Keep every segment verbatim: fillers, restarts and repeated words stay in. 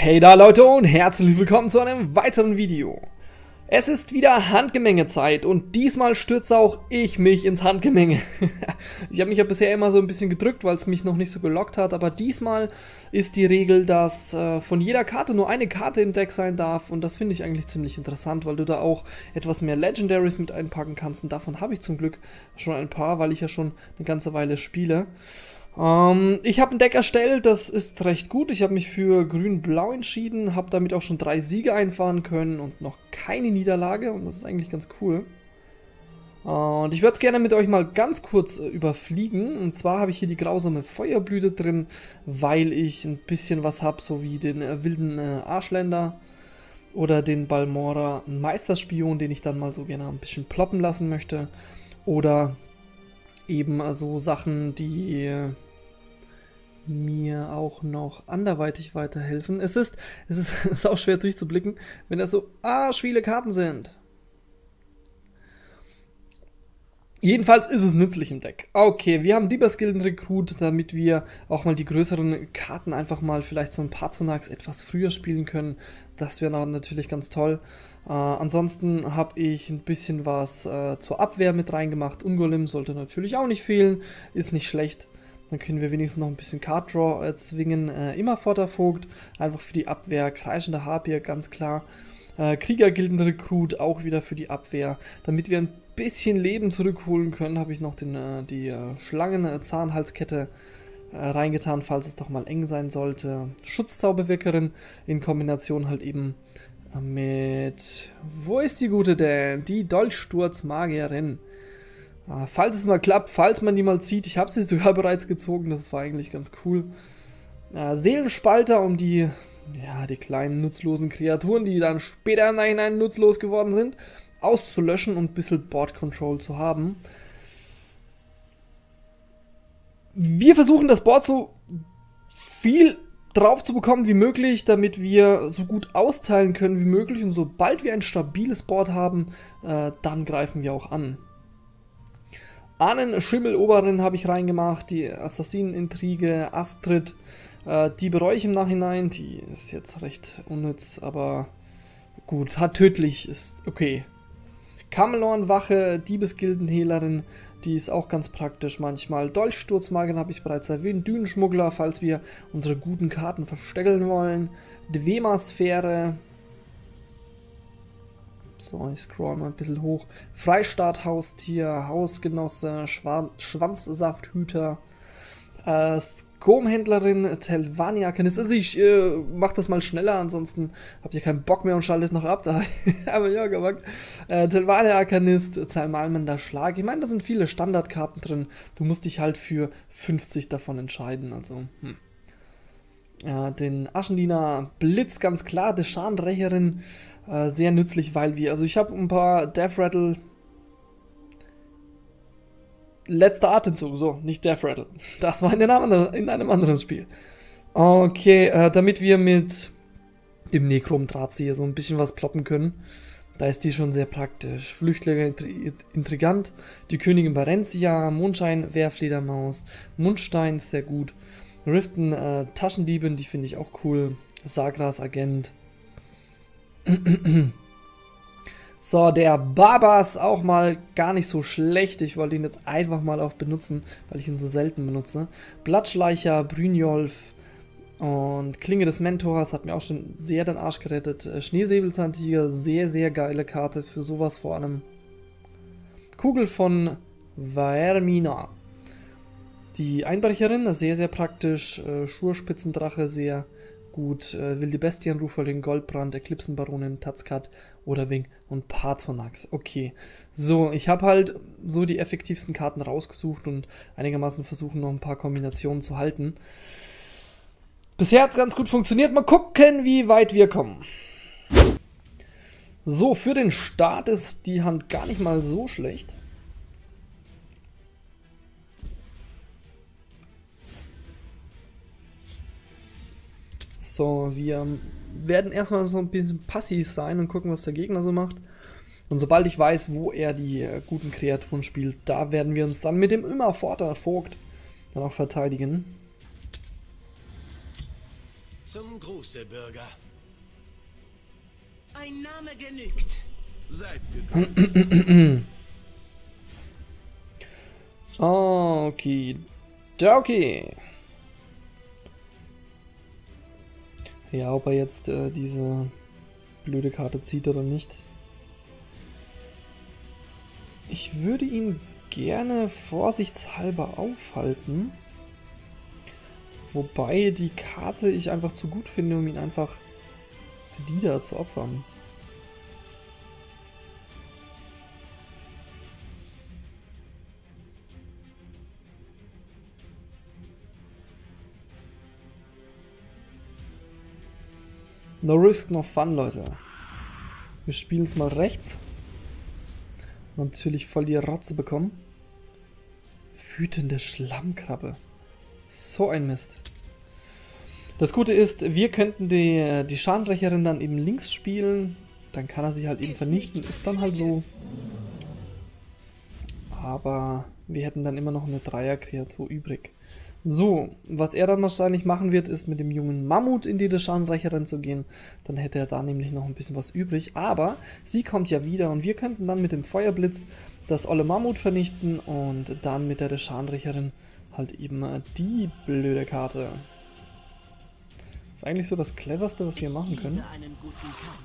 Hey da Leute und herzlich willkommen zu einem weiteren Video. Es ist wieder Handgemenge-Zeit und diesmal stürze auch ich mich ins Handgemenge. Ich habe mich ja bisher immer so ein bisschen gedrückt, weil es mich noch nicht so gelockt hat, aber diesmal ist die Regel, dass äh, von jeder Karte nur eine Karte im Deck sein darf und das finde ich eigentlich ziemlich interessant, weil du da auch etwas mehr Legendaries mit einpacken kannst und davon habe ich zum Glück schon ein paar, weil ich ja schon eine ganze Weile spiele. Ähm, ich habe ein Deck erstellt, das ist recht gut. Ich habe mich für Grün-Blau entschieden, habe damit auch schon drei Siege einfahren können und noch keine Niederlage und das ist eigentlich ganz cool. Äh, und ich würde es gerne mit euch mal ganz kurz äh, überfliegen. Und zwar habe ich hier die grausame Feuerblüte drin, weil ich ein bisschen was habe, so wie den äh, wilden äh, Arschländer oder den Balmora Meisterspion, den ich dann mal so gerne ein bisschen ploppen lassen möchte. Oder eben so also Sachen, die äh, mir auch noch anderweitig weiterhelfen. Es ist, es ist, es ist auch schwer durchzublicken, wenn das so arsch viele Karten sind. Jedenfalls ist es nützlich im Deck. Okay, wir haben Diebesgilden-Rekrut, damit wir auch mal die größeren Karten einfach mal vielleicht so ein Patronax etwas früher spielen können. Das wäre natürlich ganz toll. Äh, ansonsten habe ich ein bisschen was äh, zur Abwehr mit reingemacht. Ungolem sollte natürlich auch nicht fehlen, ist nicht schlecht. Dann können wir wenigstens noch ein bisschen Card Draw äh, zwingen. Äh, Immervordervogt, einfach für die Abwehr. Kreischende Harpier, ganz klar. Äh, Kriegergilden-Rekrut, auch wieder für die Abwehr. Damit wir ein bisschen Leben zurückholen können, habe ich noch den, äh, die äh, Schlangen-Zahnhalskette äh, reingetan, falls es doch mal eng sein sollte. Schutzzauberwirkerin in Kombination halt eben äh, mit... Wo ist die gute denn? Die Dolchsturz-Magierin. Äh, falls es mal klappt, falls man die mal zieht. Ich habe sie sogar bereits gezogen, das war eigentlich ganz cool. Äh, Seelenspalter, um die... Ja, die kleinen nutzlosen Kreaturen, die dann später im Nachhinein nutzlos geworden sind, auszulöschen und ein bisschen Board Control zu haben. Wir versuchen das Board so viel drauf zu bekommen wie möglich, damit wir so gut austeilen können wie möglich und sobald wir ein stabiles Board haben, äh, dann greifen wir auch an. Ahnen-Schimmel-Oberin habe ich reingemacht, die Assassinen-Intrige, Astrid, äh, die bereue ich im Nachhinein, die ist jetzt recht unnütz, aber gut, hat tödlich, ist okay. Kamelorn-Wache, Diebesgildenhehlerin, die ist auch ganz praktisch manchmal. Dolchsturzmagerin habe ich bereits erwähnt. Dünenschmuggler, falls wir unsere guten Karten versteckeln wollen. Dwemer-Sphäre. So, ich scroll mal ein bisschen hoch. Freistaat-Haustier, Hausgenosse, Schwan Schwanzsafthüter. Äh, Skomhändlerin, Telvanni-Arkanist. Also ich äh, mach das mal schneller, ansonsten habt ihr keinen Bock mehr und schaltet noch ab. Da habe ich auch gemacht. Äh, Telvanni-Arkanist, Zalmalmender Schlag. Ich meine, da sind viele Standardkarten drin. Du musst dich halt für fünfzig davon entscheiden. Also, hm. Ja, den Aschendiener Blitz, ganz klar. Deschanrecherin, äh, sehr nützlich, weil wir... Also ich habe ein paar Death Rattle... Letzter Atemzug, so, nicht Death Rattle. Das war in einem anderen, in einem anderen Spiel. Okay, äh, damit wir mit dem Necrom-Drahtzieher so ein bisschen was ploppen können, da ist die schon sehr praktisch. Flüchtlinge, Intri Intrigant, die Königin Barentia, Mondschein, Wehrfledermaus, Mundstein ist sehr gut. Riften, äh, Taschendiebin, die finde ich auch cool. Sagras Agent. So, der Babas auch mal gar nicht so schlecht. Ich wollte ihn jetzt einfach mal auch benutzen, weil ich ihn so selten benutze. Blattschleicher, Brynjolf und Klinge des Mentors hat mir auch schon sehr den Arsch gerettet. Schneesäbelzahntiger, sehr, sehr geile Karte für sowas vor allem. Kugel von Vaermina. Die Einbrecherin, sehr, sehr praktisch. Schurspitzendrache, sehr gut. Wilde Bestienruferin, Goldbrand, Eklipsenbaronin, Tazkat, Oderwing und Patronax. Okay, so, ich habe halt so die effektivsten Karten rausgesucht und einigermaßen versuchen noch ein paar Kombinationen zu halten. Bisher hat es ganz gut funktioniert. Mal gucken, wie weit wir kommen. So, für den Start ist die Hand gar nicht mal so schlecht. So, wir werden erstmal so ein bisschen passiv sein und gucken, was der Gegner so macht. Und sobald ich weiß, wo er die äh, guten Kreaturen spielt, da werden wir uns dann mit dem Immervordervogt dann auch verteidigen. Zum Gruße, Bürger. Ein Name genügt. Seid gegrüßt. Okay. Okay. Ja, ob er jetzt äh, diese blöde Karte zieht oder nicht. Ich würde ihn gerne vorsichtshalber aufhalten. Wobei die Karte ich einfach zu gut finde, um ihn einfach für die da zu opfern. No risk, no fun, Leute. Wir spielen es mal rechts. Natürlich voll die Rotze bekommen. Wütende Schlammkrabbe. So ein Mist. Das Gute ist, wir könnten die, die Scharnbrecherin dann eben links spielen. Dann kann er sie halt eben vernichten. Ist dann halt so. Aber wir hätten dann immer noch eine Dreier-Kreatur übrig. So, was er dann wahrscheinlich machen wird, ist mit dem jungen Mammut in die Scharnbrecherin zu gehen. Dann hätte er da nämlich noch ein bisschen was übrig. Aber sie kommt ja wieder und wir könnten dann mit dem Feuerblitz das olle Mammut vernichten und dann mit der Scharnbrecherin halt eben die blöde Karte. Das ist eigentlich so das Cleverste, was wir machen können. Einen guten Kampf.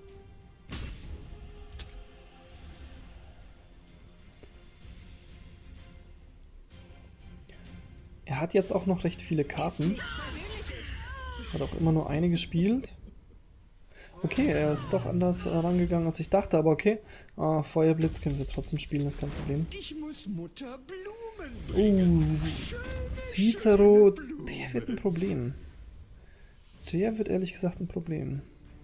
Er hat jetzt auch noch recht viele Karten. Hat auch immer nur eine gespielt. Okay, er ist doch anders äh, rangegangen, als ich dachte, aber okay. Ah, Feuerblitz können wir trotzdem spielen, ist kein Problem. Ich muss Mutter Blumen Uh, Cicero, der wird ein Problem. Der wird ehrlich gesagt ein Problem.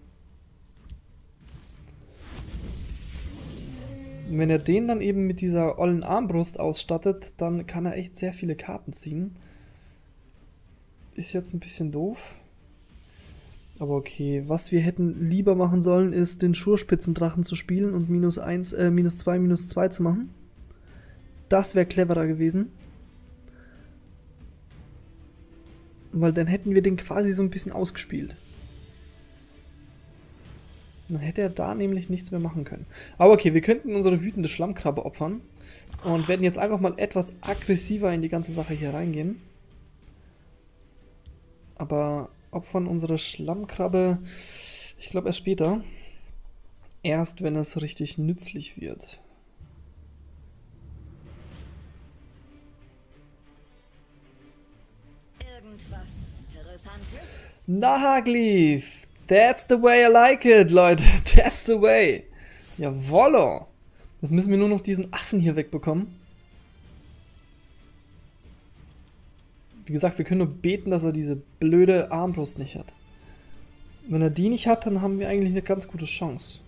Wenn er den dann eben mit dieser ollen Armbrust ausstattet, dann kann er echt sehr viele Karten ziehen. Ist jetzt ein bisschen doof. Aber okay, was wir hätten lieber machen sollen, ist den Schurspitzendrachen zu spielen und minus eins, äh, minus zwei, minus zwei zu machen. Das wäre cleverer gewesen. Weil dann hätten wir den quasi so ein bisschen ausgespielt. Dann hätte er da nämlich nichts mehr machen können. Aber okay, wir könnten unsere wütende Schlammkrabbe opfern. Und werden jetzt einfach mal etwas aggressiver in die ganze Sache hier reingehen. Aber opfern unsere Schlammkrabbe, ich glaube erst später. Erst wenn es richtig nützlich wird. Irgendwas Interessantes? Nahaglyph! That's the way I like it, Leute. That's the way. Jawollo. Jetzt müssen wir nur noch diesen Affen hier wegbekommen. Wie gesagt, wir können nur beten, dass er diese blöde Armbrust nicht hat. Wenn er die nicht hat, dann haben wir eigentlich eine ganz gute Chance.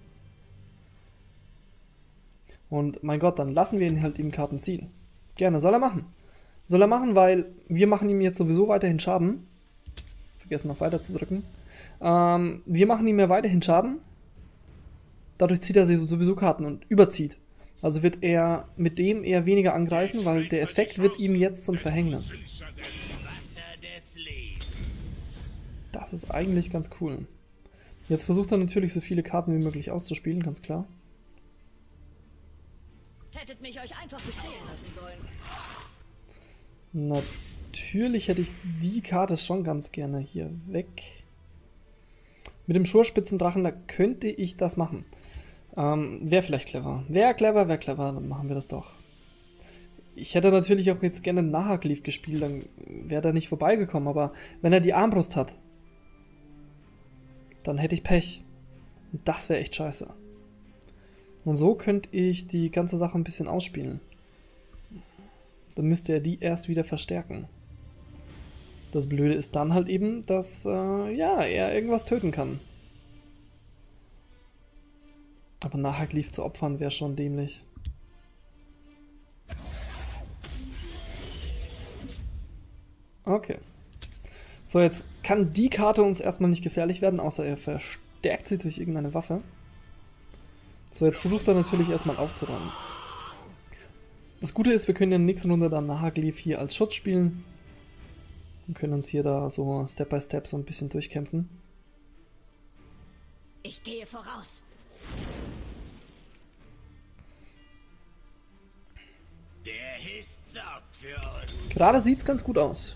Und mein Gott, dann lassen wir ihn halt eben Karten ziehen. Gerne, soll er machen. Soll er machen, weil wir machen ihm jetzt sowieso weiterhin Schaden. Vergessen noch weiter zu drücken. Ähm, wir machen ihm ja weiterhin Schaden. Dadurch zieht er sowieso Karten und überzieht. Also wird er mit dem eher weniger angreifen, weil der Effekt wird ihm jetzt zum Verhängnis. Das ist eigentlich ganz cool. Jetzt versucht er natürlich so viele Karten wie möglich auszuspielen, ganz klar. Hättet mich euch einfach bestehen lassen sollen. Natürlich hätte ich die Karte schon ganz gerne hier weg. Mit dem Schurspitzendrachen, da könnte ich das machen. Ähm, wäre vielleicht clever. Wäre clever, wäre clever, dann machen wir das doch. Ich hätte natürlich auch jetzt gerne Nahaglyph gespielt, dann wäre er nicht vorbeigekommen, aber wenn er die Armbrust hat, dann hätte ich Pech. Und das wäre echt scheiße. Und so könnte ich die ganze Sache ein bisschen ausspielen. Dann müsste er die erst wieder verstärken. Das Blöde ist dann halt eben, dass äh, ja, er irgendwas töten kann. Aber Nahaglyph zu opfern wäre schon dämlich. Okay. So, jetzt kann die Karte uns erstmal nicht gefährlich werden, außer er verstärkt sie durch irgendeine Waffe. So, jetzt versucht er natürlich erstmal aufzuräumen. Das Gute ist, wir können in der nächsten Runde dann Nahaglyph hier als Schutz spielen. Wir können uns hier da so Step by Step so ein bisschen durchkämpfen. Ich gehe voraus. Der Hist sorgt für uns. Gerade sieht es ganz gut aus.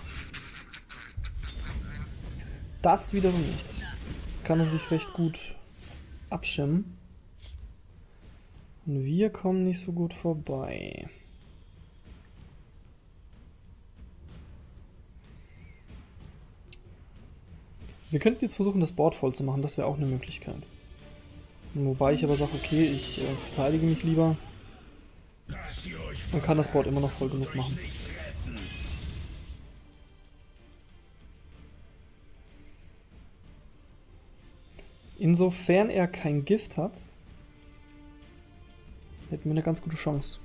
Das wiederum nicht. Jetzt kann er sich recht gut abschirmen. Und wir kommen nicht so gut vorbei. Wir könnten jetzt versuchen, das Board voll zu machen. Das wäre auch eine Möglichkeit. Wobei ich aber sage, okay, ich äh, verteidige mich lieber. Man kann das Board immer noch voll genug machen. Insofern er kein Gift hat, hätten wir eine ganz gute Chance.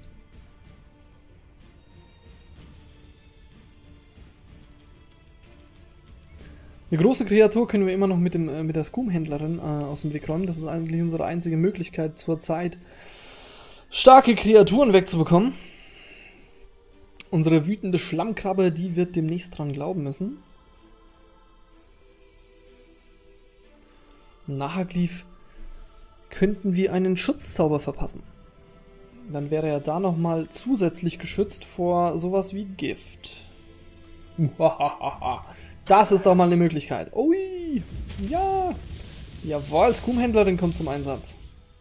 Eine große Kreatur können wir immer noch mit, dem, äh, mit der Scum-Händlerin äh, aus dem Weg räumen. Das ist eigentlich unsere einzige Möglichkeit zurzeit, starke Kreaturen wegzubekommen. Unsere wütende Schlammkrabbe, die wird demnächst dran glauben müssen. Nahaglyph könnten wir einen Schutzzauber verpassen. Dann wäre er da nochmal zusätzlich geschützt vor sowas wie Gift. Das ist doch mal eine Möglichkeit. Ui, ja. Jawohl, Scum-Händlerin kommt zum Einsatz.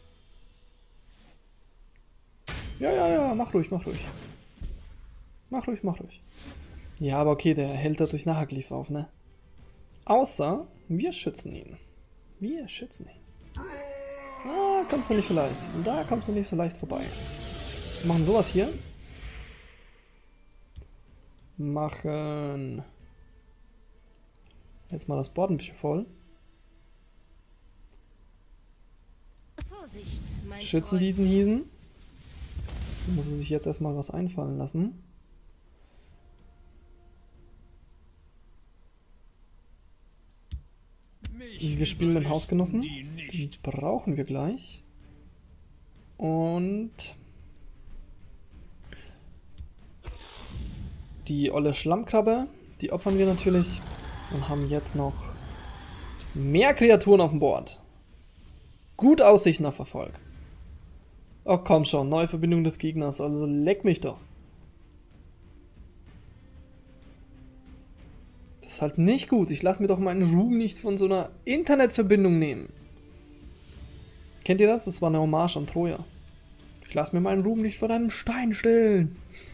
Ja, ja, ja, mach ruhig, mach ruhig. Mach ruhig, mach ruhig. Ja, aber okay, der hält dadurch Nahaglyph auf, ne? Außer, wir schützen ihn. Wir schützen ihn. Ah, kommst du nicht so leicht. Da kommst du nicht so leicht vorbei. Wir machen sowas hier. Machen... Jetzt mal das Board ein bisschen voll. Vorsicht, mein Schützen Freund. diesen Hiesen. Da muss er sich jetzt erstmal was einfallen lassen. Wir spielen den Hausgenossen. Den brauchen wir gleich. Und die olle Schlammkrabbe, die opfern wir natürlich. Und haben jetzt noch mehr Kreaturen auf dem Board. Gut Aussichten auf Erfolg. Oh komm schon, neue Verbindung des Gegners, also leck mich doch. Das ist halt nicht gut. Ich lasse mir doch meinen Ruhm nicht von so einer Internetverbindung nehmen. Kennt ihr das? Das war eine Hommage an Troja. Ich lasse mir meinen Ruhm nicht von einem Stein stehlen.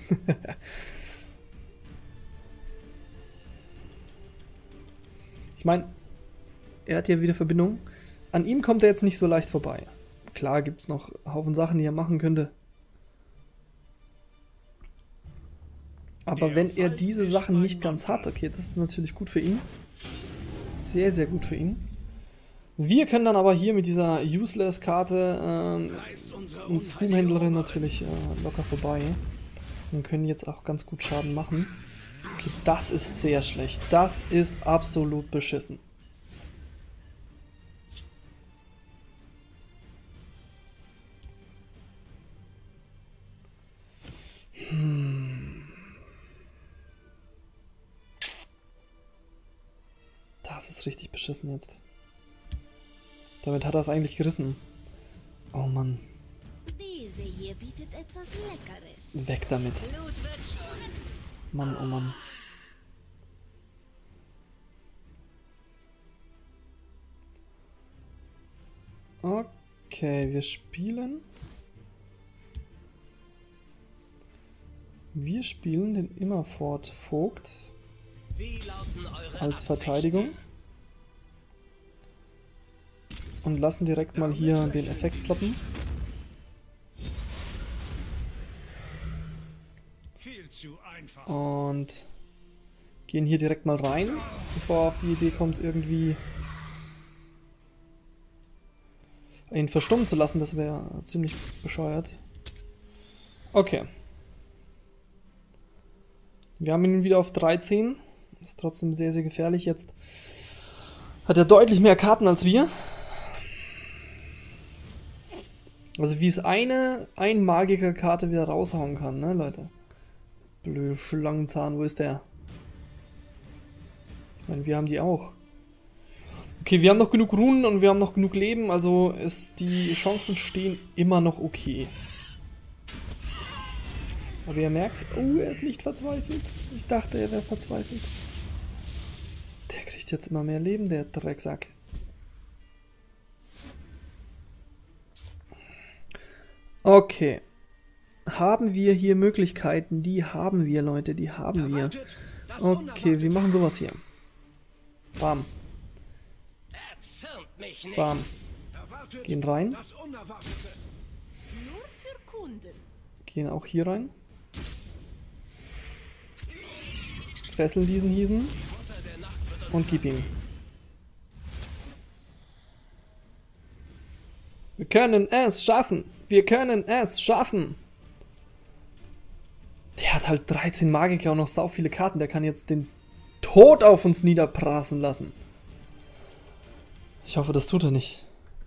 Ich meine, er hat ja wieder Verbindung. An ihm kommt er jetzt nicht so leicht vorbei. Klar gibt es noch Haufen Sachen, die er machen könnte. Aber wenn er diese Sachen nicht ganz hat, okay, das ist natürlich gut für ihn. Sehr, sehr gut für ihn. Wir können dann aber hier mit dieser Useless-Karte ähm, und Scum-Händlerin natürlich äh, locker vorbei. Und können jetzt auch ganz gut Schaden machen. Okay, das ist sehr schlecht. Das ist absolut beschissen. Hm. Das ist richtig beschissen jetzt. Damit hat er es eigentlich gerissen. Oh Mann. Diese hier bietet etwas Leckeres. Weg damit. Blut wird spritzen. Mann, oh Mann. Okay, wir spielen. Wir spielen den Immerfort Vogt Wie lauten eure als Verteidigung. Und lassen direkt mal hier den Effekt ploppen. Viel zu einfach. Und gehen hier direkt mal rein, bevor er auf die Idee kommt, irgendwie ihn verstummen zu lassen. Das wäre ziemlich bescheuert. Okay. Wir haben ihn wieder auf dreizehn. Ist trotzdem sehr, sehr gefährlich jetzt. Hat er deutlich mehr Karten als wir. Also wie es eine ein Magiker-Karte wieder raushauen kann, ne, Leute? Blöde Schlangenzahn, wo ist der? Ich meine, wir haben die auch. Okay, wir haben noch genug Runen und wir haben noch genug Leben, also ist die Chancen stehen immer noch okay. Aber ihr merkt, oh, er ist nicht verzweifelt. Ich dachte, er wäre verzweifelt. Der kriegt jetzt immer mehr Leben, der Drecksack. Okay. Haben wir hier Möglichkeiten? Die haben wir, Leute, die haben wir. Okay, wir machen sowas hier. Bam. Erzürnt mich nicht. Bam. Gehen rein. Nur für Kunden. Gehen auch hier rein. Fesseln diesen Hiesen. Und gib ihm. Wir können es schaffen. Wir können es schaffen. Der hat halt dreizehn Magiker und noch sau viele Karten. Der kann jetzt den Tod auf uns niederprassen lassen. Ich hoffe, das tut er nicht.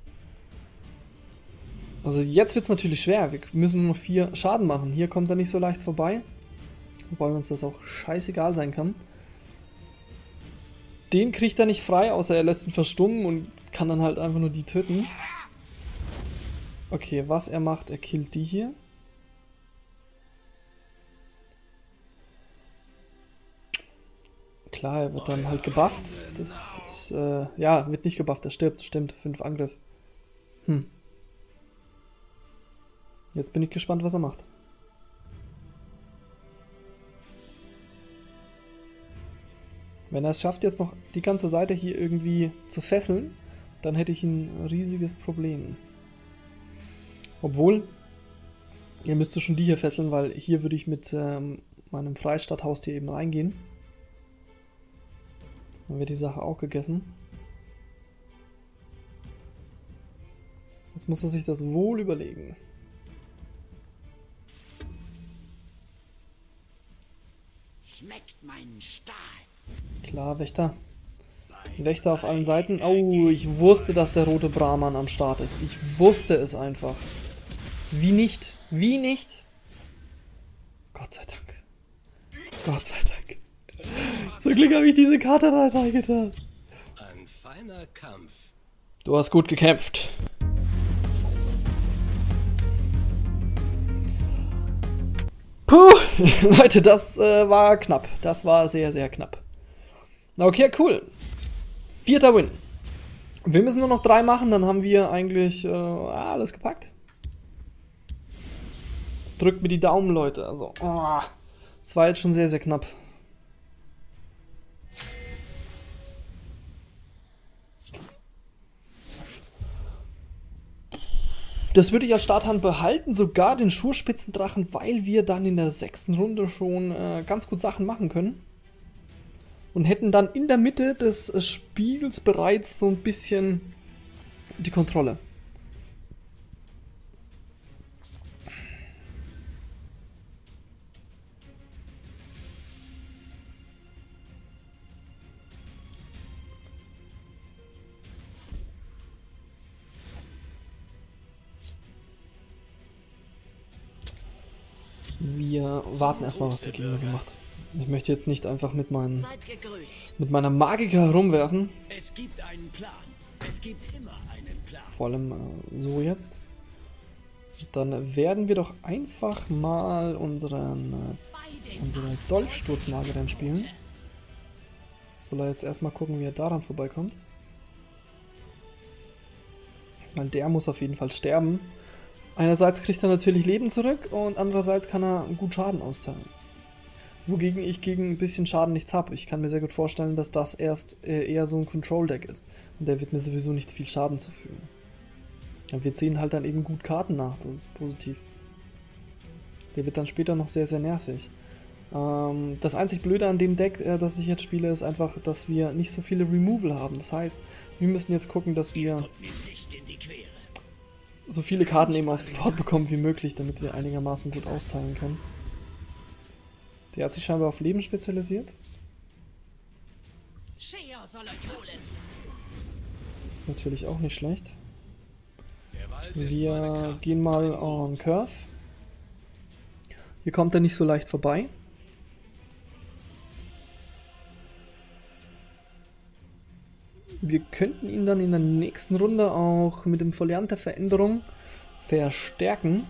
Also jetzt wird es natürlich schwer. Wir müssen nur noch vier Schaden machen. Hier kommt er nicht so leicht vorbei. Wobei uns das auch scheißegal sein kann. Den kriegt er nicht frei, außer er lässt ihn verstummen und kann dann halt einfach nur die töten. Okay, was er macht, er killt die hier. Klar, er wird dann halt gebufft. Das ist, äh, ja, wird nicht gebufft, er stirbt, stimmt. fünf Angriff. Hm. Jetzt bin ich gespannt, was er macht. Wenn er es schafft, jetzt noch die ganze Seite hier irgendwie zu fesseln, dann hätte ich ein riesiges Problem. Obwohl, ihr müsst schon die hier fesseln, weil hier würde ich mit ähm, meinem Freistadthaustier eben reingehen. Dann wird die Sache auch gegessen. Jetzt muss er sich das wohl überlegen. Schmeckt meinen Stahl. Klar, Wächter. Wächter auf allen Seiten. Oh, ich wusste, dass der rote Brahman am Start ist. Ich wusste es einfach. Wie nicht? Wie nicht? Gott sei Dank. Gott sei Dank. Zum Glück habe ich diese Karte da reingetan. Ein feiner Kampf. Du hast gut gekämpft. Puh, Leute, das äh, war knapp. Das war sehr, sehr knapp. Okay, cool. Vierter Win. Wir müssen nur noch drei machen, dann haben wir eigentlich äh, alles gepackt. Drückt mir die Daumen, Leute. Also, oh, das war jetzt schon sehr, sehr knapp. Das würde ich als Starthand behalten, sogar den Schurspitzendrachen, weil wir dann in der sechsten Runde schon äh, ganz gut Sachen machen können. Und hätten dann in der Mitte des äh, Spiels bereits so ein bisschen die Kontrolle. Wir warten erstmal, was der Gegner so macht. Ich möchte jetzt nicht einfach mit, meinen, Seid gegrüßt. mit meiner Magiker herumwerfen. Es gibt einen Plan. Es gibt immer einen Plan. Vor allem äh, so jetzt. Dann werden wir doch einfach mal unseren, äh, unsere Dolchsturzmagierin spielen. Soll er jetzt erstmal gucken, wie er daran vorbeikommt. Weil der muss auf jeden Fall sterben. Einerseits kriegt er natürlich Leben zurück und andererseits kann er gut Schaden austeilen. Wogegen ich gegen ein bisschen Schaden nichts habe. Ich kann mir sehr gut vorstellen, dass das erst äh, eher so ein Control-Deck ist. Und der wird mir sowieso nicht viel Schaden zufügen. Ja, wir ziehen halt dann eben gut Karten nach, das ist positiv. Der wird dann später noch sehr, sehr nervig. Ähm, das einzig Blöde an dem Deck, äh, das ich jetzt spiele, ist einfach, dass wir nicht so viele Removal haben. Das heißt, wir müssen jetzt gucken, dass wir Kommt mir nicht in die Quere. so viele Karten eben aufs Board bekommen wie möglich, damit wir einigermaßen gut austeilen können. Der hat sich scheinbar auf Leben spezialisiert. Shea soll euch holen. Ist natürlich auch nicht schlecht. Der Wald ist meine Wir Kraft. gehen mal on Curve. Hier kommt er nicht so leicht vorbei. Wir könnten ihn dann in der nächsten Runde auch mit dem Foliant der Veränderung verstärken.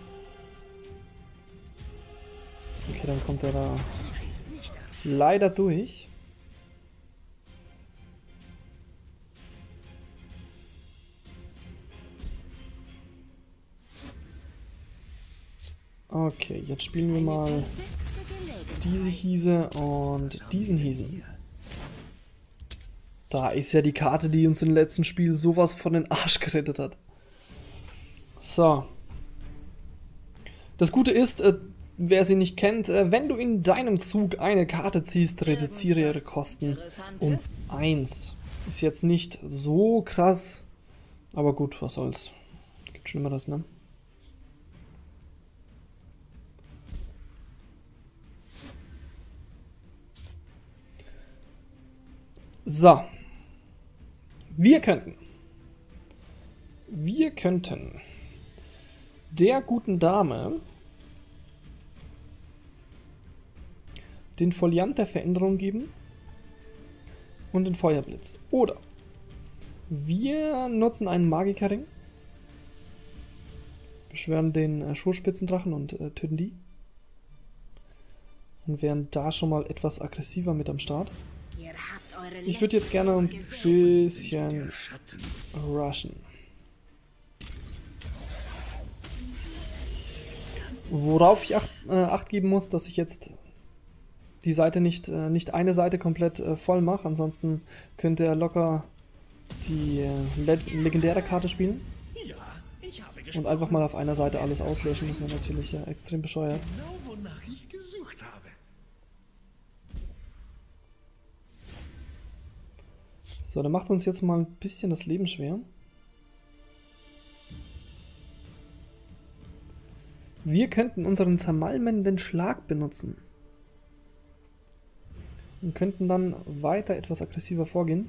Okay, dann kommt er da leider durch. Okay, jetzt spielen wir mal diese Hiese und diesen Hiesen. Da ist ja die Karte, die uns im letzten Spiel sowas von den Arsch gerettet hat. So. Das Gute ist, äh, wer sie nicht kennt, äh, wenn du in deinem Zug eine Karte ziehst, reduziere ihre Kosten um eins. Ist jetzt nicht so krass, aber gut, was soll's. Gibt Schlimmeres, ne? So. Wir könnten. Wir könnten der guten Dame den Foliant der Veränderung geben und den Feuerblitz. Oder wir nutzen einen Magikerring, beschwören den äh, Schurspitzendrachen und äh, töten die. Und wären da schon mal etwas aggressiver mit am Start. Ich würde jetzt gerne ein bisschen rushen. Worauf ich acht, äh, acht geben muss, dass ich jetzt die Seite nicht, äh, nicht eine Seite komplett äh, voll mache. Ansonsten könnte er locker die äh, Le legendäre Karte spielen. Und einfach mal auf einer Seite alles auslöschen. Das wäre natürlich äh, extrem bescheuert. Genau wonach ich gesucht habe. So, der macht uns jetzt mal ein bisschen das Leben schwer. Wir könnten unseren zermalmenden Schlag benutzen. Und könnten dann weiter etwas aggressiver vorgehen.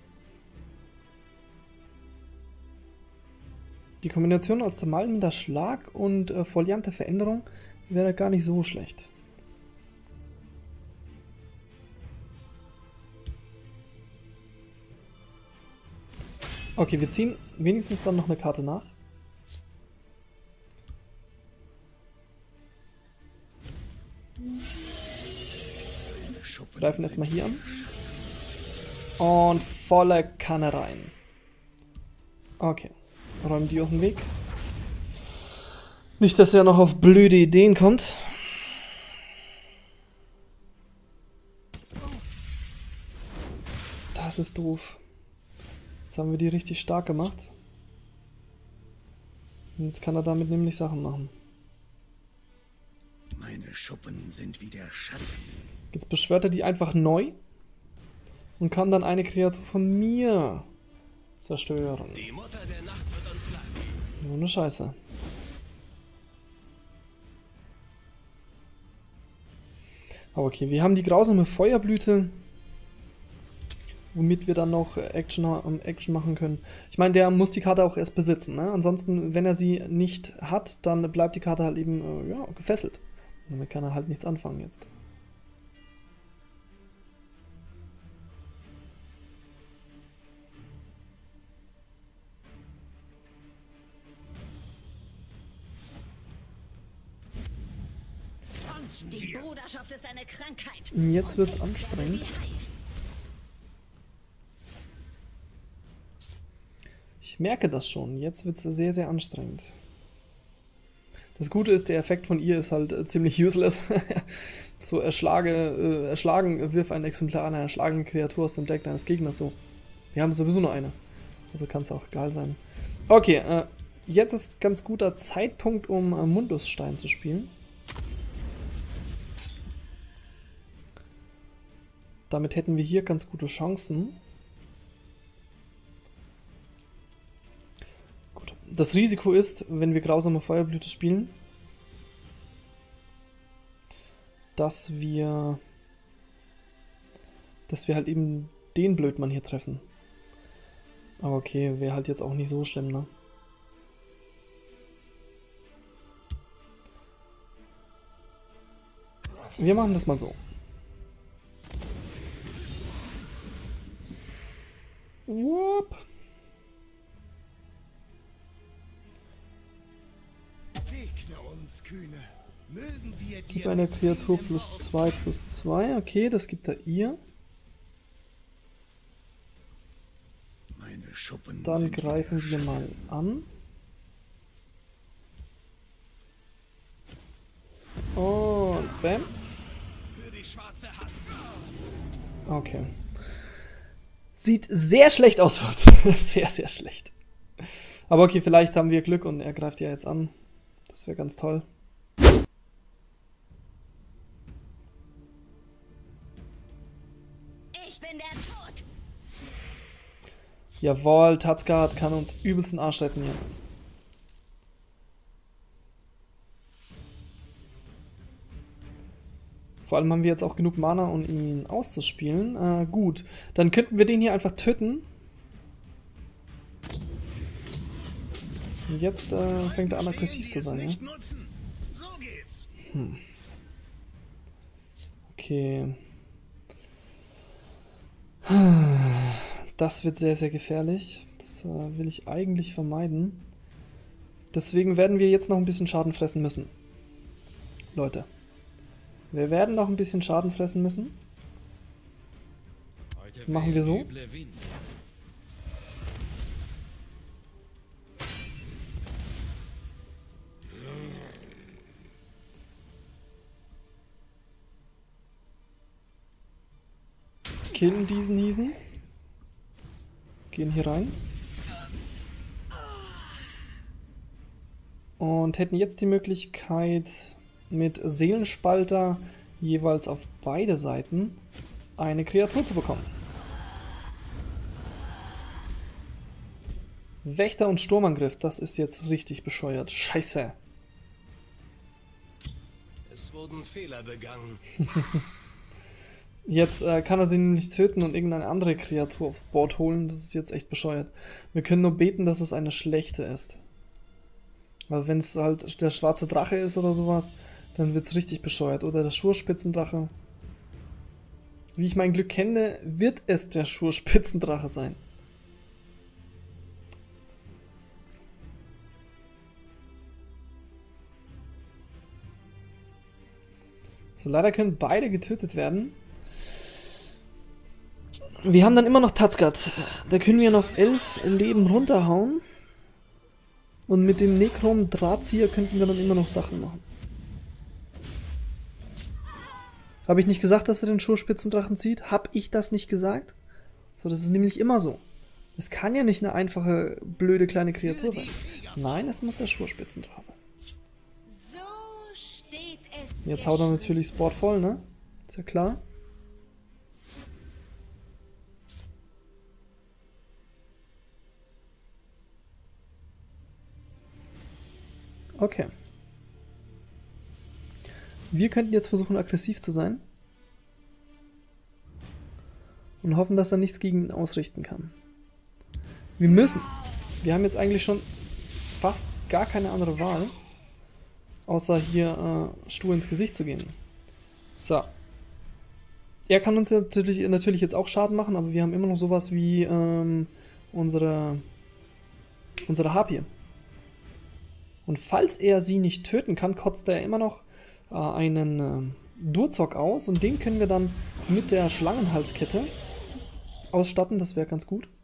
Die Kombination aus zermalmender Schlag und äh, Foliant der Veränderung wäre gar nicht so schlecht. Okay, wir ziehen wenigstens dann noch eine Karte nach. Greifen erstmal hier an. Und volle Kanne rein. Okay. Räumen die aus dem Weg. Nicht, dass er noch auf blöde Ideen kommt. Das ist doof. Jetzt haben wir die richtig stark gemacht. Und jetzt kann er damit nämlich Sachen machen. Meine Schuppen sind wie der Schatten. Jetzt beschwört er die einfach neu. Und kann dann eine Kreatur von mir zerstören. Die Mutter der Nacht wird uns schlagen. So eine Scheiße. Aber okay, wir haben die grausame Feuerblüte, womit wir dann noch Action, Action machen können. Ich meine, der muss die Karte auch erst besitzen, ne? Ansonsten, wenn er sie nicht hat, dann bleibt die Karte halt eben äh, ja, gefesselt. Und damit kann er halt nichts anfangen jetzt. Die Bruderschaft ist eine Krankheit. Jetzt wird's anstrengend. Ich merke das schon. Jetzt wird's sehr, sehr anstrengend. Das Gute ist, der Effekt von ihr ist halt äh, ziemlich useless. So, erschlage, äh, erschlagen, wirf ein Exemplar einer erschlagenen Kreatur aus dem Deck deines Gegners. So. Wir haben sowieso nur eine. Also kann es auch egal sein. Okay, äh, jetzt ist ganz guter Zeitpunkt, um äh, Mundusstein zu spielen. Damit hätten wir hier ganz gute Chancen. Gut. Das Risiko ist, wenn wir grausame Feuerblüte spielen, dass wir dass wir halt eben den Blödmann hier treffen. Aber okay, wäre halt jetzt auch nicht so schlimm, ne? Wir machen das mal so. Whoop. Segne uns, Kühne. Mögen wir dir Gib einer Kreatur plus zwei plus zwei. Okay, das gibt er ihr. meine Schuppen Dann sind greifen wieder wir mal an. Und bam. für die schwarze Hand. Okay. Sieht sehr schlecht aus, wird. Sehr, sehr schlecht. Aber okay, vielleicht haben wir Glück und er greift ja jetzt an. Das wäre ganz toll. Ich bin der Tod. Jawohl, Tatsgard kann uns übelst den Arsch retten jetzt. Vor allem haben wir jetzt auch genug Mana, um ihn auszuspielen. Äh, gut, dann könnten wir den hier einfach töten. Und jetzt äh, fängt er an, aggressiv zu sein. Ja? Nicht nutzen. So geht's. Hm. Okay. Das wird sehr, sehr gefährlich. Das äh, will ich eigentlich vermeiden. Deswegen werden wir jetzt noch ein bisschen Schaden fressen müssen. Leute. Wir werden noch ein bisschen Schaden fressen müssen. Machen wir so. Killen diesen Hiesen. Gehen hier rein. Und hätten jetzt die Möglichkeit, mit Seelenspalter jeweils auf beide Seiten eine Kreatur zu bekommen. Wächter und Sturmangriff, das ist jetzt richtig bescheuert. Scheiße. Es wurden Fehler begangen. Jetzt äh, kann er sie nämlich töten und irgendeine andere Kreatur aufs Board holen. Das ist jetzt echt bescheuert. Wir können nur beten, dass es eine schlechte ist. Also wenn es halt der schwarze Drache ist oder sowas, dann wird es richtig bescheuert. Oder der Schurspitzendrache. Wie ich mein Glück kenne, wird es der Schurspitzendrache sein. So, leider können beide getötet werden. Wir haben dann immer noch Tatsgard. Da können wir ihn auf elf Leben runterhauen. Und mit dem Necrom-Drahtzieher könnten wir dann immer noch Sachen machen. Habe ich nicht gesagt, dass er den Schurspitzendrachen zieht? Habe ich das nicht gesagt? So, das ist nämlich immer so. Es kann ja nicht eine einfache, blöde kleine Kreatur sein. Nein, es muss der Schurspitzendrache sein. So steht es. Jetzt haut er natürlich das Board voll, ne? Ist ja klar. Okay. Wir könnten jetzt versuchen, aggressiv zu sein. Und hoffen, dass er nichts gegen ihn ausrichten kann. Wir müssen. Wir haben jetzt eigentlich schon fast gar keine andere Wahl. Außer hier äh, stur ins Gesicht zu gehen. So. Er kann uns natürlich, natürlich jetzt auch Schaden machen, aber wir haben immer noch sowas wie ähm, unsere, unsere Harpie. Und falls er sie nicht töten kann, kotzt er immer noch äh, einen äh, Durzok aus. Und den können wir dann mit der Schlangenhalskette ausstatten. Das wäre ganz gut.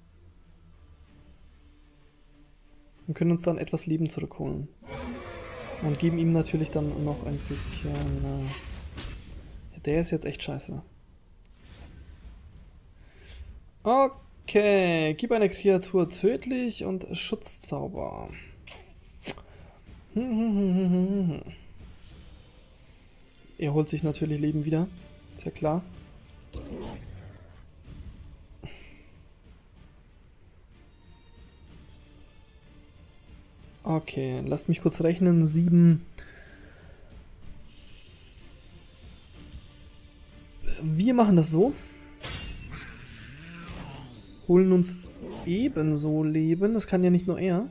Und können uns dann etwas Leben zurückholen. Und geben ihm natürlich dann noch ein bisschen... Äh, der ist jetzt echt scheiße. Okay, gib eine Kreatur tödlich und Schutzzauber. Er holt sich natürlich Leben wieder. Ist ja klar. Okay, lasst mich kurz rechnen. Sieben. Wir machen das so. Holen uns ebenso Leben. Das kann ja nicht nur er.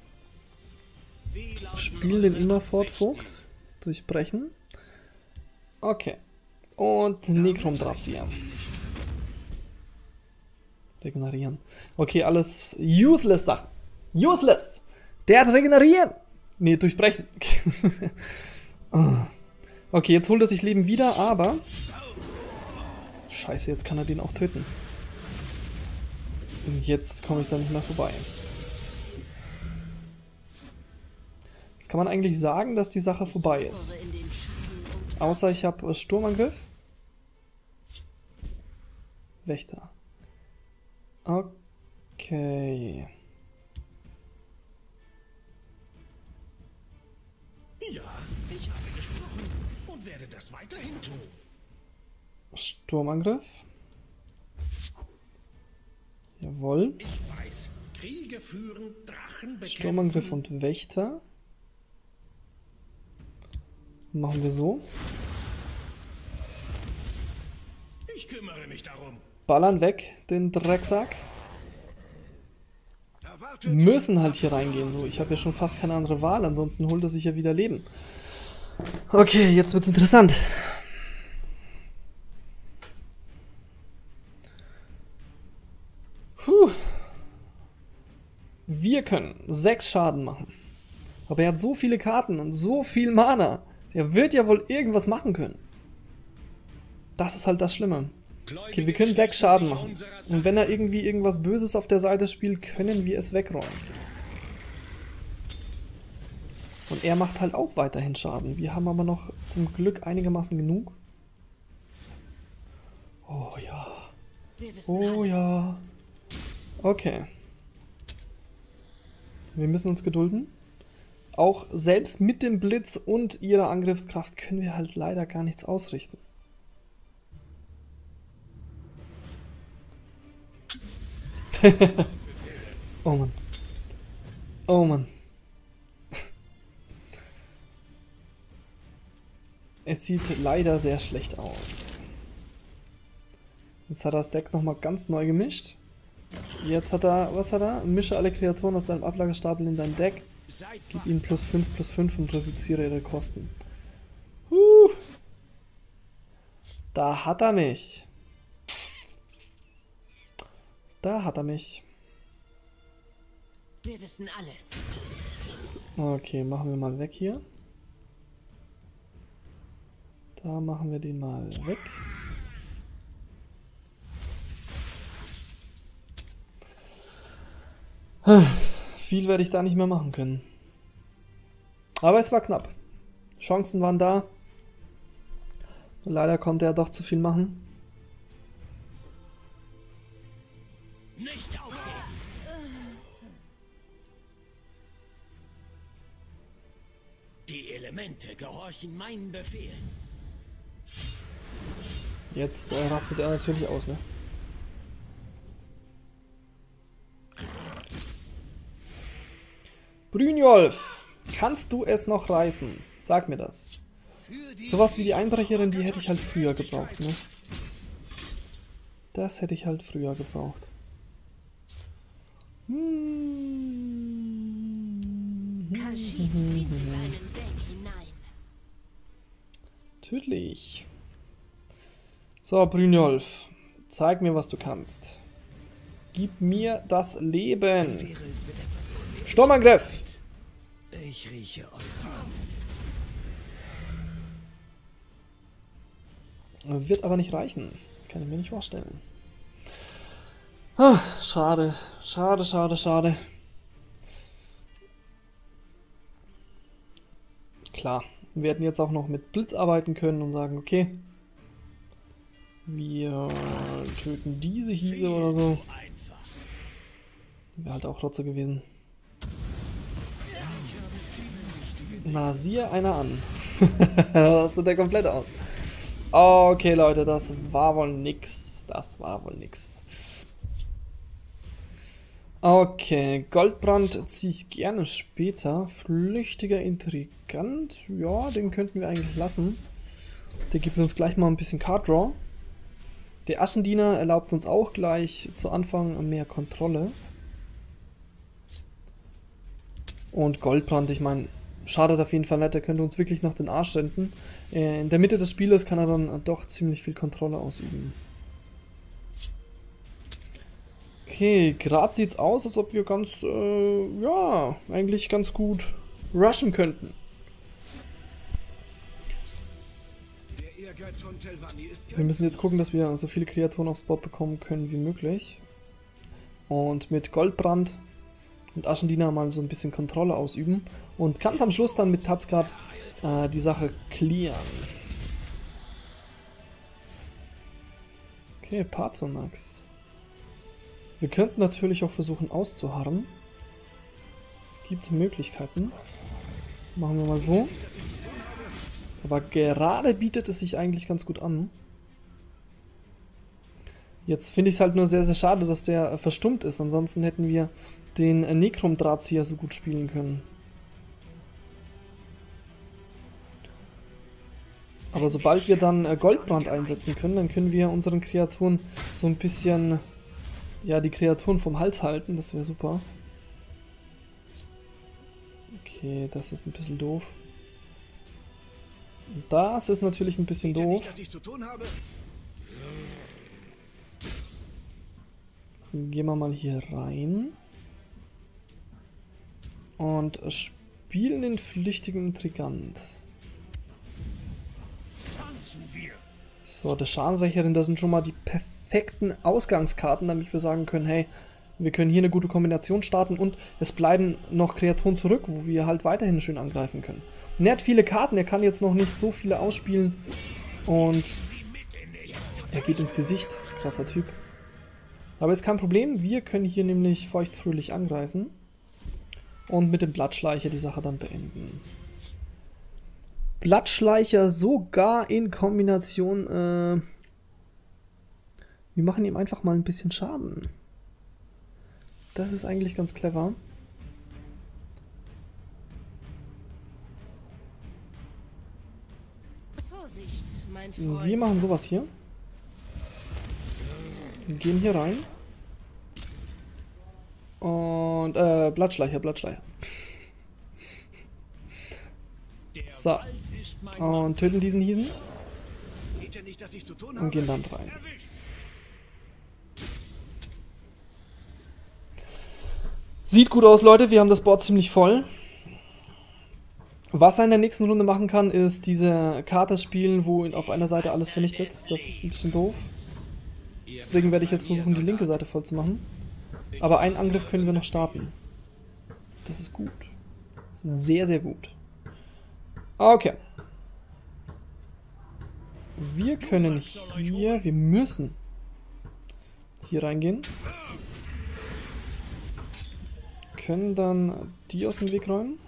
Spielen den Immerfort-Vogt. Durchbrechen. Okay. Und Necrom-Drahtzieher. Regenerieren. Okay, alles useless Sachen. Useless! Der hat regenerieren! Ne, durchbrechen. Okay, jetzt holt er sich Leben wieder, aber... Scheiße, jetzt kann er den auch töten. Und jetzt komme ich da nicht mehr vorbei. Jetzt kann man eigentlich sagen, dass die Sache vorbei ist. Außer ich habe Sturmangriff. Wächter. Okay. Ja, ich habe gesprochen und werde das weiterhin tun. Sturmangriff. Jawohl. Ich weiß, Kriege führen, Drachen bekämpfen. Sturmangriff und Wächter. Machen wir so. Ich kümmere mich darum. Ballern weg, den Drecksack. Erwartet. Müssen halt hier reingehen, so. Ich habe ja schon fast keine andere Wahl, ansonsten holt er sich ja wieder Leben. Okay, jetzt wird's interessant. Puh. Wir können sechs Schaden machen. Aber er hat so viele Karten und so viel Mana. Er wird ja wohl irgendwas machen können. Das ist halt das Schlimme. Okay, wir können sechs Schaden machen. Und wenn er irgendwie irgendwas Böses auf der Seite spielt, können wir es wegräumen. Und er macht halt auch weiterhin Schaden. Wir haben aber noch zum Glück einigermaßen genug. Oh ja. Oh ja. Okay. Wir müssen uns gedulden. Auch selbst mit dem Blitz und ihrer Angriffskraft können wir halt leider gar nichts ausrichten. Oh Mann. Oh Mann. Es sieht leider sehr schlecht aus. Jetzt hat er das Deck nochmal ganz neu gemischt. Jetzt hat er, was hat er? Mische alle Kreaturen aus deinem Ablagestapel in dein Deck. Gib ihnen plus fünf, plus fünf und reduziere ihre Kosten. Huh. Da hat er mich. Da hat er mich. Wir wissen alles. Okay, machen wir mal weg hier. Da machen wir den mal weg. Viel werde ich da nicht mehr machen können. Aber es war knapp. Chancen waren da. Leider konnte er doch zu viel machen. Nicht aufgeben. Die Elemente gehorchen meinen Befehlen. Jetzt äh, rastet er natürlich aus, ne? Brynjolf, kannst du es noch reißen? Sag mir das. Sowas wie die Einbrecherin, die hätte ich halt früher gebraucht, ne? Das hätte ich halt früher gebraucht. Khajiit windet einen Weg hinein. Natürlich. So, Brynjolf, zeig mir, was du kannst. Gib mir das Leben. Sturmangriff! Ich rieche eure Angst. Wird aber nicht reichen. Kann ich mir nicht vorstellen. Ah, schade, schade, schade, schade. Klar, wir hätten jetzt auch noch mit Blitz arbeiten können und sagen, okay, wir töten diese Hiese oder so. Wäre halt auch Rotze gewesen. Na, siehe einer an. Da hast du der komplett aus. Okay, Leute, das war wohl nix. Das war wohl nix. Okay, Goldbrand ziehe ich gerne später. Flüchtiger Intrigant. Ja, den könnten wir eigentlich lassen. Der gibt uns gleich mal ein bisschen Card Draw. Der Aschendiener erlaubt uns auch gleich zu Anfang mehr Kontrolle. Und Goldbrand, ich meine, schadet auf jeden Fall nicht, der könnte uns wirklich noch den Arsch senden. Äh, in der Mitte des Spieles kann er dann äh, doch ziemlich viel Kontrolle ausüben. Okay, gerade sieht es aus, als ob wir ganz, äh, ja, eigentlich ganz gut rushen könnten. Der Ehrgeiz von Telvanni ist Wir müssen jetzt gucken, dass wir so viele Kreaturen aufs Board bekommen können wie möglich. Und mit Goldbrand und Aschendiener mal so ein bisschen Kontrolle ausüben. Und ganz am Schluss dann mit Tatsgard äh, die Sache clearen. Okay, Patronax. Wir könnten natürlich auch versuchen auszuharren. Es gibt Möglichkeiten. Machen wir mal so. Aber gerade bietet es sich eigentlich ganz gut an. Jetzt finde ich es halt nur sehr, sehr schade, dass der verstummt ist. Ansonsten hätten wir den Necrom-Drahtzieher so gut spielen können. Aber sobald wir dann Goldbrand einsetzen können, dann können wir unseren Kreaturen so ein bisschen... Ja, die Kreaturen vom Hals halten, das wäre super. Okay, das ist ein bisschen doof. Und das ist natürlich ein bisschen doof. Gehen wir mal hier rein. Und spielen den flüchtigen Intrigant. So, der Schadenrächerin, das sind schon mal die perfekten Ausgangskarten, damit wir sagen können, hey, wir können hier eine gute Kombination starten und es bleiben noch Kreaturen zurück, wo wir halt weiterhin schön angreifen können. Und er hat viele Karten, er kann jetzt noch nicht so viele ausspielen und er geht ins Gesicht, krasser Typ. Aber ist kein Problem, wir können hier nämlich feuchtfröhlich angreifen und mit dem Blattschleicher die Sache dann beenden. Blattschleicher sogar in Kombination, äh, wir machen ihm einfach mal ein bisschen Schaden. Das ist eigentlich ganz clever. Vorsicht, mein Freund. Wir machen sowas hier. Wir gehen hier rein. Und, äh, Blattschleicher, Blattschleicher. So. Und töten diesen Hiesen. Und gehen dann rein. Sieht gut aus, Leute. Wir haben das Board ziemlich voll. Was er in der nächsten Runde machen kann, ist diese Karte spielen, wo ihn auf einer Seite alles vernichtet. Das ist ein bisschen doof. Deswegen werde ich jetzt versuchen, die linke Seite voll zu machen. Aber einen Angriff können wir noch starten. Das ist gut. Das ist sehr, sehr gut. Okay. Wir können hier, wir müssen hier reingehen. Können dann die aus dem Weg räumen.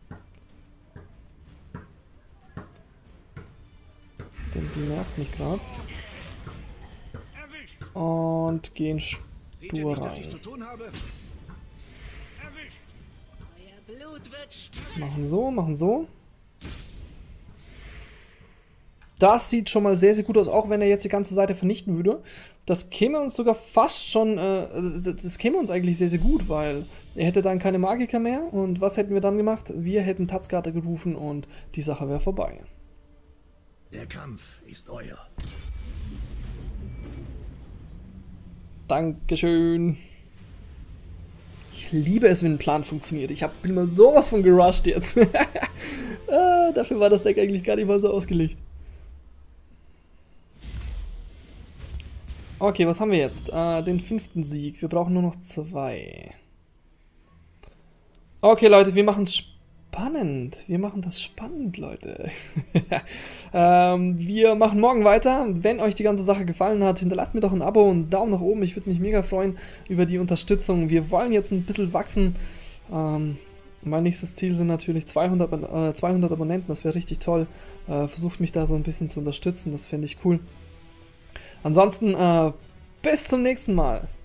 Denn die nervt mich gerade. Und gehen stur rein. Machen so, machen so. Das sieht schon mal sehr, sehr gut aus, auch wenn er jetzt die ganze Seite vernichten würde. Das käme uns sogar fast schon, äh, das käme uns eigentlich sehr, sehr gut, weil er hätte dann keine Magiker mehr. Und was hätten wir dann gemacht? Wir hätten Tatsgard gerufen und die Sache wäre vorbei. Der Kampf ist euer. Dankeschön. Ich liebe es, wenn ein Plan funktioniert. Ich hab, bin mal sowas von gerusht jetzt. ah, dafür war das Deck eigentlich gar nicht mal so ausgelegt. Okay, was haben wir jetzt? Äh, den fünften Sieg. Wir brauchen nur noch zwei. Okay, Leute, wir machen es spannend. Wir machen das spannend, Leute. ähm, wir machen morgen weiter. Wenn euch die ganze Sache gefallen hat, hinterlasst mir doch ein Abo und einen Daumen nach oben. Ich würde mich mega freuen über die Unterstützung. Wir wollen jetzt ein bisschen wachsen. Ähm, mein nächstes Ziel sind natürlich zweihundert, äh, zweihundert Abonnenten. Das wäre richtig toll. Äh, versucht mich da so ein bisschen zu unterstützen. Das fände ich cool. Ansonsten, äh, bis zum nächsten Mal.